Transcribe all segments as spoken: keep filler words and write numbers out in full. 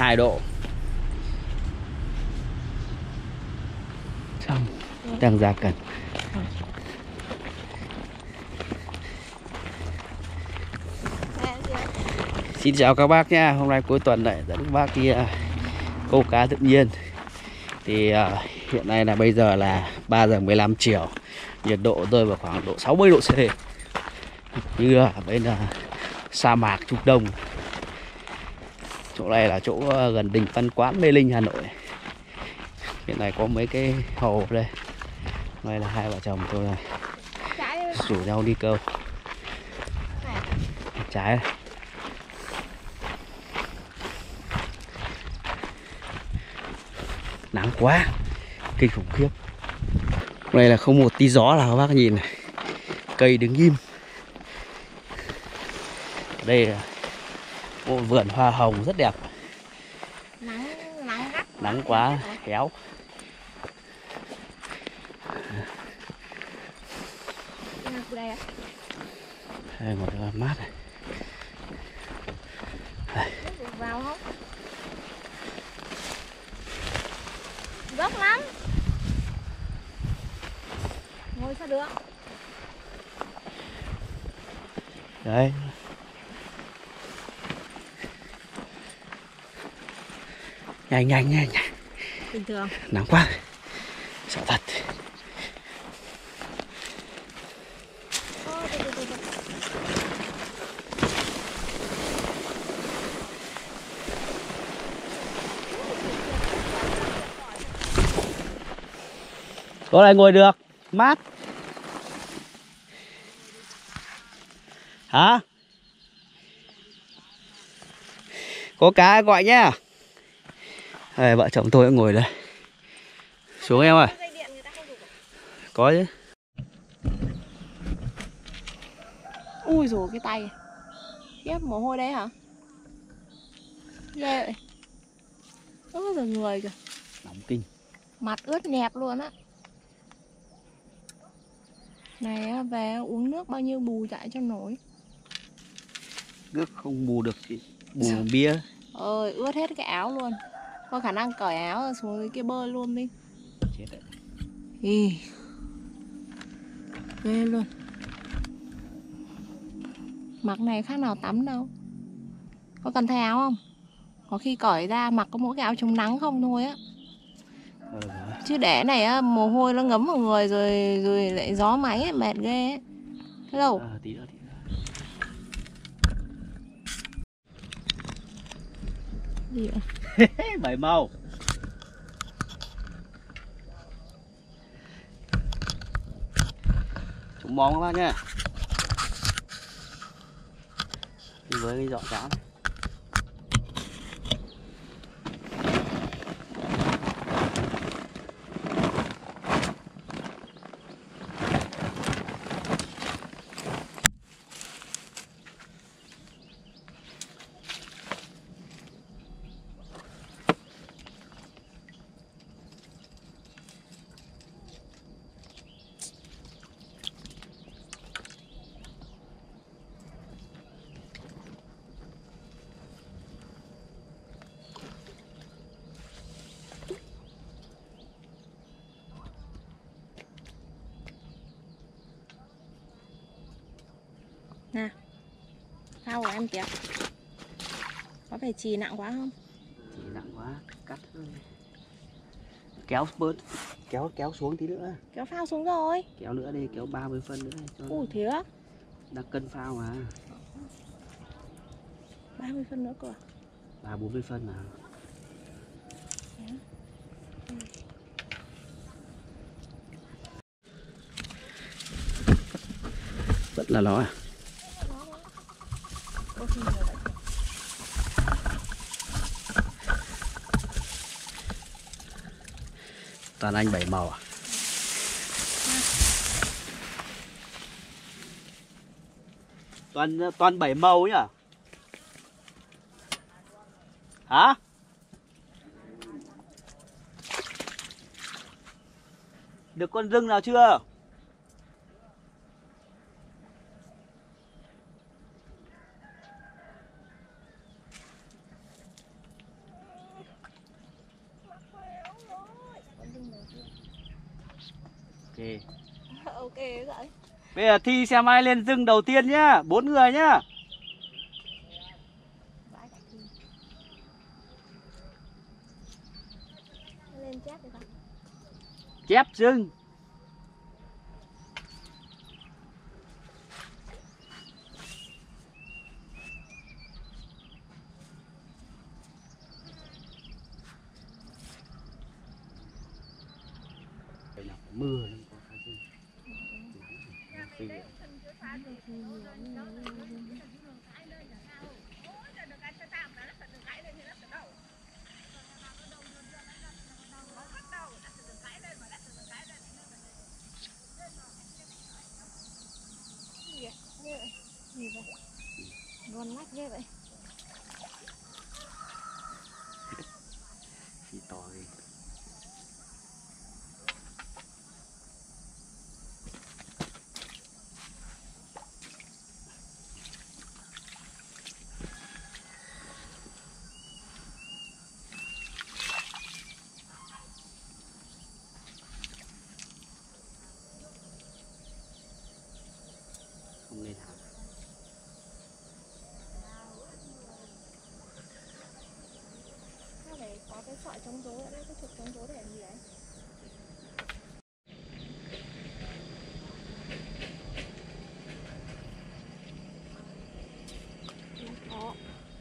hai độ. Xong, đang ra cần. Xin chào các bác nha. Hôm nay cuối tuần lại dẫn các bác đi uh, câu cá tự nhiên. Thì uh, hiện nay là bây giờ là ba giờ mười lăm chiều. Nhiệt độ rơi vào khoảng độ sáu mươi độ C. Như ở bên uh, sa mạc Trung Đông. Chỗ này là chỗ uh, gần đình Văn Quán, Mê Linh, Hà Nội. Hiện nay có mấy cái hồ đây. Đây là hai vợ chồng tôi này rủ nhau đi câu. Trái này. Nắng quá, kinh khủng khiếp. Đây là không một tí gió nào các bác nhìn này. Cây đứng im. Đây là một vườn hoa hồng rất đẹp. Nắng nắng gắt. Nắng quá héo. Đây một cái mát này. Đây. Vào không? Dốc lắm. Ngồi sao được? Đấy. Nhanh nhanh nhanh. Bình thường. Nắng quá. Sợ thật. Chỗ này ngồi được, mát. Hả? Có cá gọi nhá. Đây, vợ chồng tôi ngồi đây. Xuống em ơi. Có chứ. Ui dồi cái tay. Khiếp mồ hôi đấy hả? Ghê vậy. Ôi giờ người kìa. Nóng kinh. Mặt ướt nhẹp luôn á. Này về uống nước bao nhiêu bù chạy cho nổi. Nước không bù được chị. Bù bia. Ơi ướt hết cái áo luôn. Có khả năng cởi áo rồi xuống dưới kia bơi luôn đi. Chết đấy. Ý. Ghê luôn. Mặc này khác nào tắm đâu. Có cần thay áo không? Có khi cởi ra mặc có mỗi cái áo chống nắng không thôi á. Ừ. Chứ để này á, mồ hôi nó ngấm vào người rồi rồi lại gió máy ấy, mệt ghê ấy. Thế đâu? À, tí nữa, tí nữa. Gì vậy? Bảy màu. Chúng món các bác nhá. Đi với cái dọn cháo này. Nè. Phao của em kìa. Có phải chì nặng quá không? Chỉ nặng quá, cắt thôi. Kéo bớt, kéo kéo xuống tí nữa. Kéo phao xuống rồi. Kéo nữa đi, kéo ba mươi phân nữa cho. Ui thế á? Đang cân phao mà. ba mươi phân nữa cơ. Ba bốn mươi phân mà. Ừ. Vẫn là nó à? Toàn anh bảy màu à? Toàn toàn bảy màu nhá. Hả? Được con rừng nào chưa? Ok vậy. Bây giờ thi xem ai lên rừng đầu tiên nhá, bốn người nhá. Vãi cả thi. Lên chép được không? Chép rừng. Đây là mưa nó có cái gì. Gì vậy? Ngon lách ghê vậy. Thì to đi. Không lên hả? Sao để có cái sợi chống rối ở đây, cái trục chống rối để làm gì đấy? Có.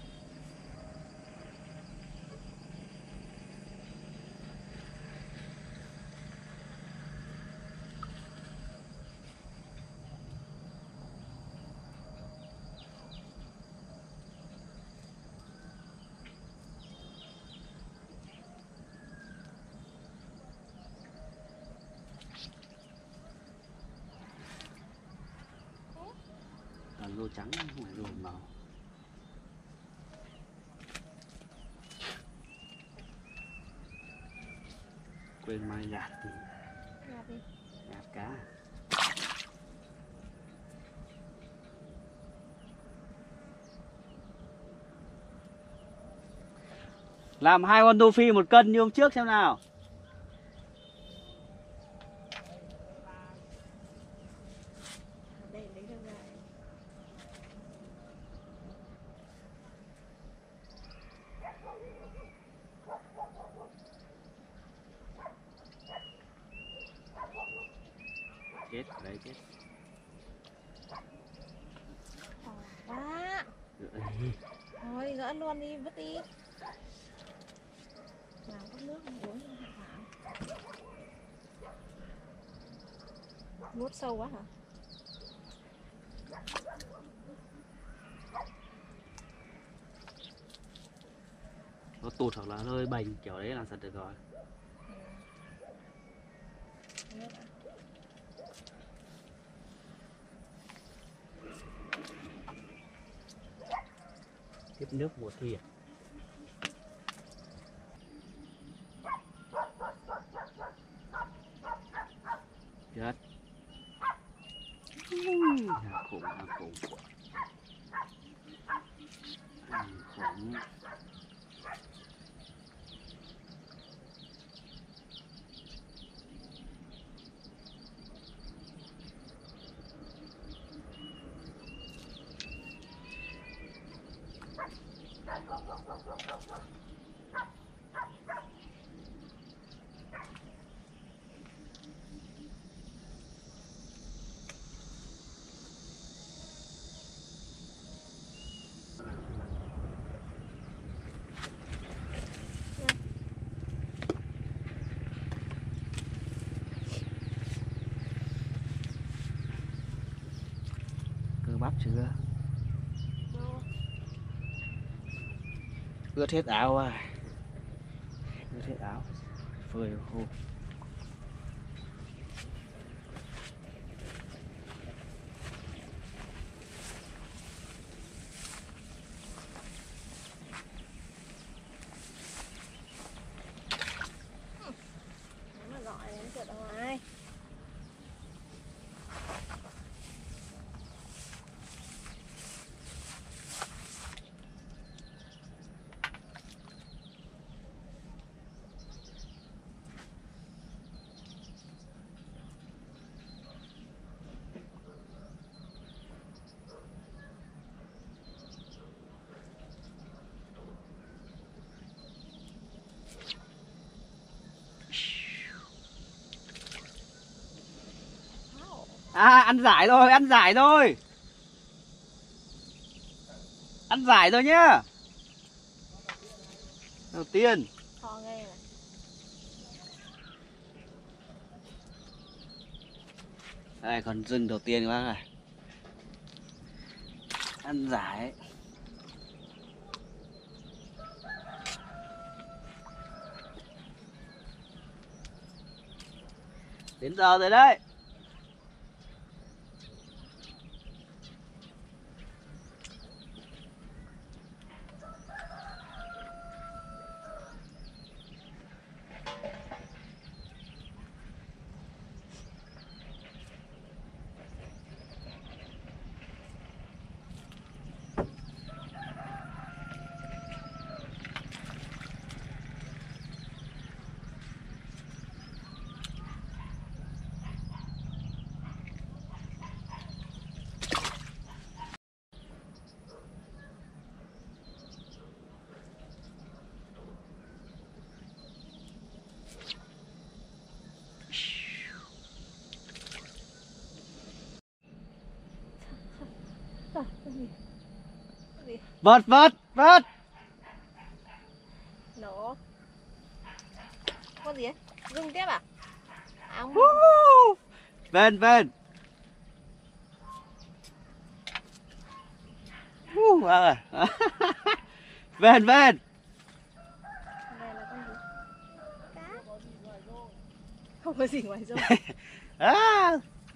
Toàn rô trắng không phải rô màu. Quên mai gạt thì Gạt đi. gạt cá. Làm hai con đô phi một cân như hôm trước xem nào. Đây lấy được ra. Chết, đấy chết. To quá. Thôi gỡ luôn đi, vứt đi. Làm cốc nước uống cho hả? Nuốt sâu quá hả? Nó tụt hoặc là hơi bành kiểu đấy là sạch được rồi. Nước à? Tiếp nước một thìa. Chết. Hà khủng, hà khủng. Hà khủng. Cơ bắp chưa? Ướt hết áo à. Ướt hết áo. Phơi khô. Nó mà gọi đến trượt ở ngoài. À, ăn giải thôi, ăn giải thôi. Ăn giải thôi nhá. Đầu tiên. To ghê này. Đây, con rừng đầu tiên các bác này. Ăn giải. Đến giờ rồi đấy. Vợt, vợt, vợt. Nổ. Con gì ấy? Rung tiếp à? À không. Ven, ven. Uh, à. Ven, ven. Đây là con gì? Cá. Không có gì ngoài rô. À.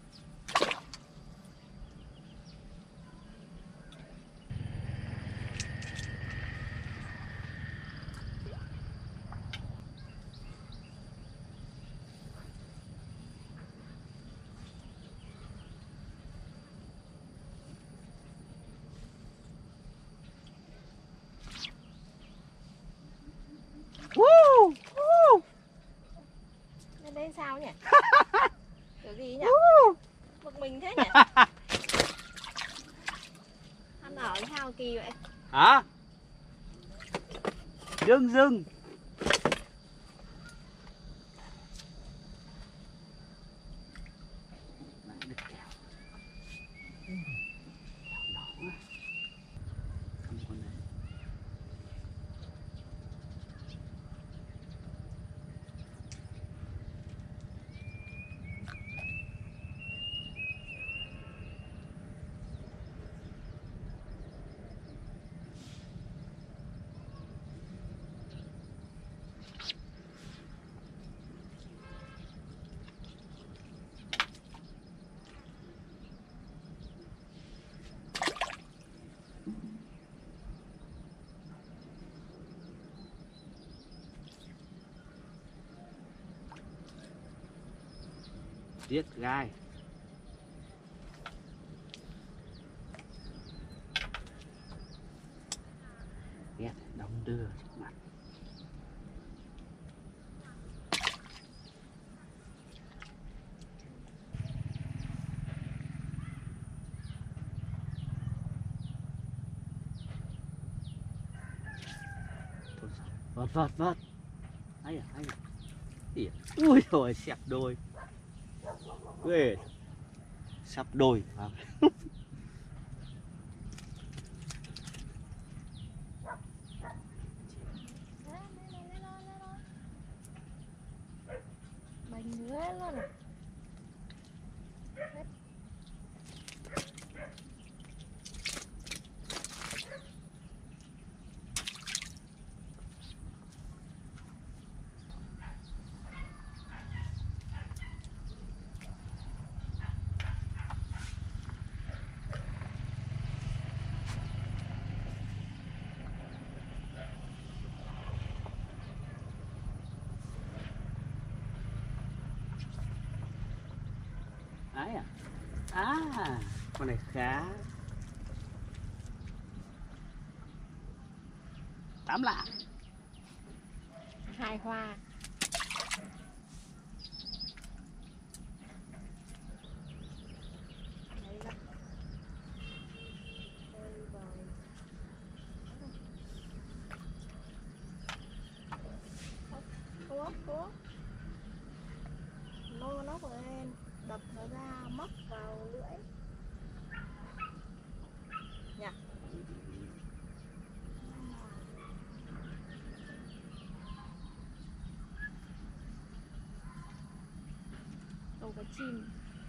Woo! Woo! Lên đây sao nhỉ? Kiểu gì nhỉ? Bực mình thế nhỉ? Ăn ở sao kỳ vậy? Hả? Dưng dưng. Giết gai. Ghét đóng đưa trước mặt. Vợt, vợt, vợt. Ai à, ai à. Ỉa. Ui rồi xẹp đôi. Ghê. Sắp đôi. Bành ghê luôn à. Ai à? À, con này khá. Tám lạng. Hai hoa. Cố, cố. Lô nó của em đập nó ra móc vào có chim.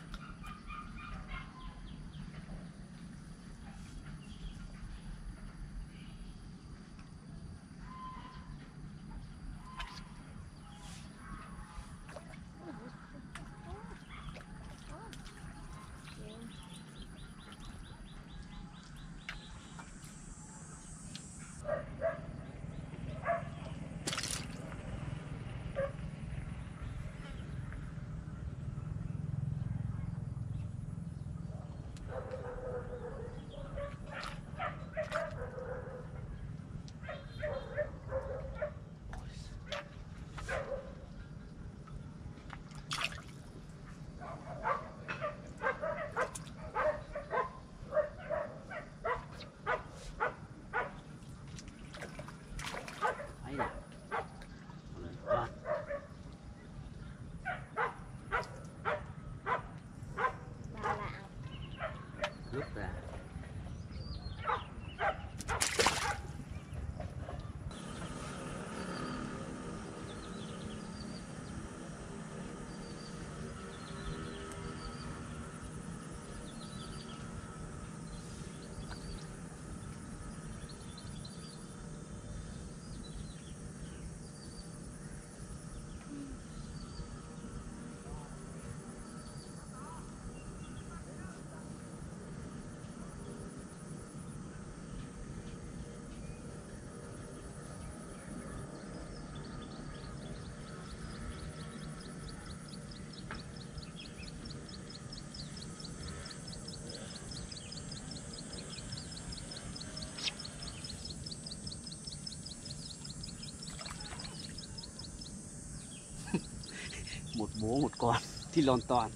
Một bố một con thì lon toàn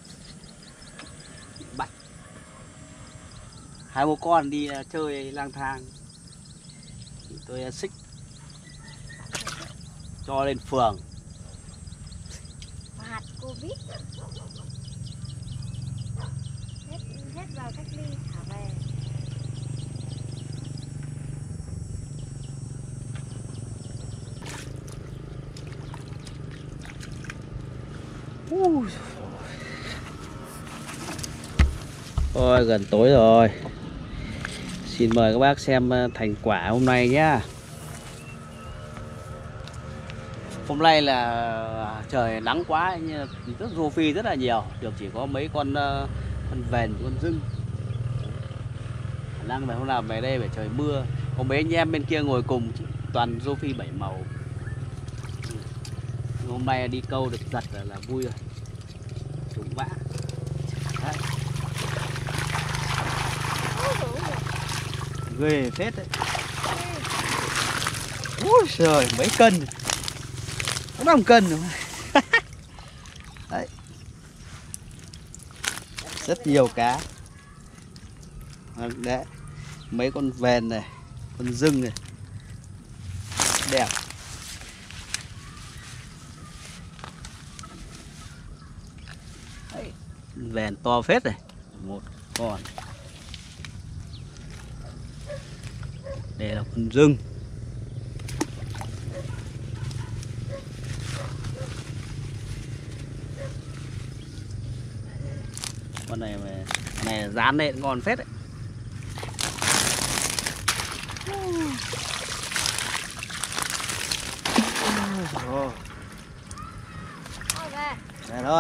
bắt hai bố con đi chơi lang thang thì tôi xích cho lên phường Phạt Covid. Hết hết vào cách ly thả về. Ui. Ôi gần tối rồi. Xin mời các bác xem thành quả hôm nay nhá. Hôm nay là trời nắng quá nhưng rất rô phi rất là nhiều, được chỉ có mấy con con vèn, con dưng. Khả năng là hôm nào về đây phải trời mưa. Có mấy anh em bên kia ngồi cùng toàn rô phi bảy màu. Hôm nay đi câu được giật là, là vui rồi. Trúng vã. Đấy. Ghê phết đấy. Ui trời, mấy cân. năm cân rồi. Đấy. Rất nhiều cá. Đấy. Mấy con vèn này, con dưng này. Đẹp. Đấy. Vèn to phết này. Một con. Đây là con dưng. Con này mà này dán lên ngon phết đấy. Oh. Đây thôi.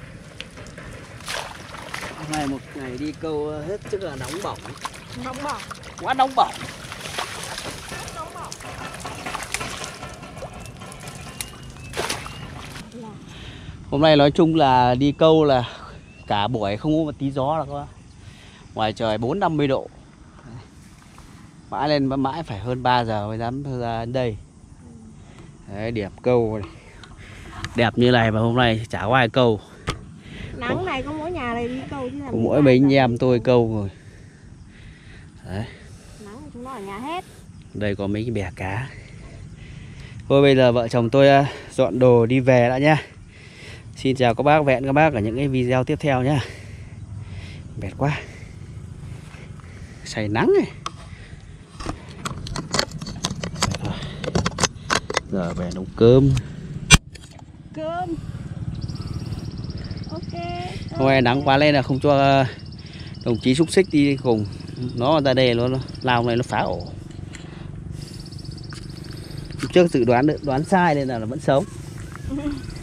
Hôm nay một ngày đi câu hết sức là nóng bỏng. Nóng bỏng. Quá nóng bỏng. Nóng bỏng. Hôm nay nói chung là đi câu là cả buổi không có một tí gió là có. Ngoài trời bốn năm mươi độ. Mãi lên mãi phải hơn ba giờ mới dám ra đến đây. Đấy, điểm câu này. Đẹp như này mà hôm nay chả có ai câu. Nắng này có mỗi nhà này đi câu chứ làm có mỗi mấy anh em tôi câu rồi. Đấy. Nắng thì chúng nó ở nhà hết. Đây có mấy cái bè cá. Thôi bây giờ vợ chồng tôi dọn đồ đi về đã nhá. Xin chào các bác, hẹn các bác ở những cái video tiếp theo nhá. Mệt quá. Say nắng này. Giờ về nấu cơm. Cơm. Ok. Hôm nay nắng quá lên là không cho đồng chí xúc xích đi cùng. Nó ra đây nó lao này nó phá ổ. Trước dự đoán đoán sai nên là nó vẫn sống.